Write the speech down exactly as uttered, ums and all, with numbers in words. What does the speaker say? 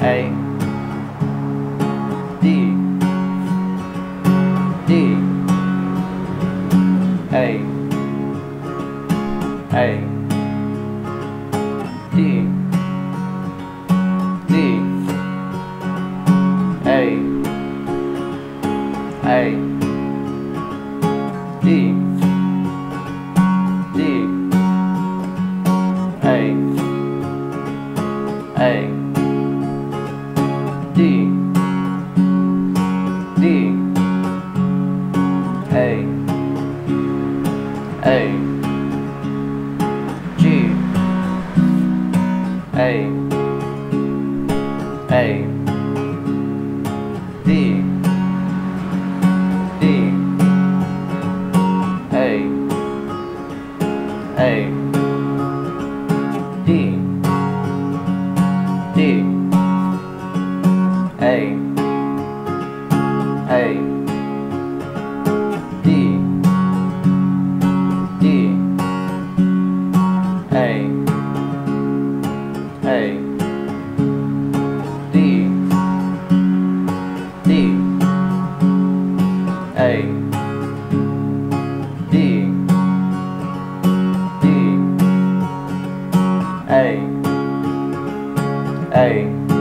A, D, D, A, A, D, D, A, A, D, D, A, A, D, D, A, A, G, A, A, D, D, A, A, D, D, A, A, D, D, A, A, D, D, A, D, D, A, A,